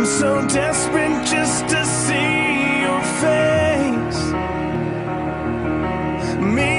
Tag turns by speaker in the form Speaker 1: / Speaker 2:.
Speaker 1: I'm so desperate just to see your face. Me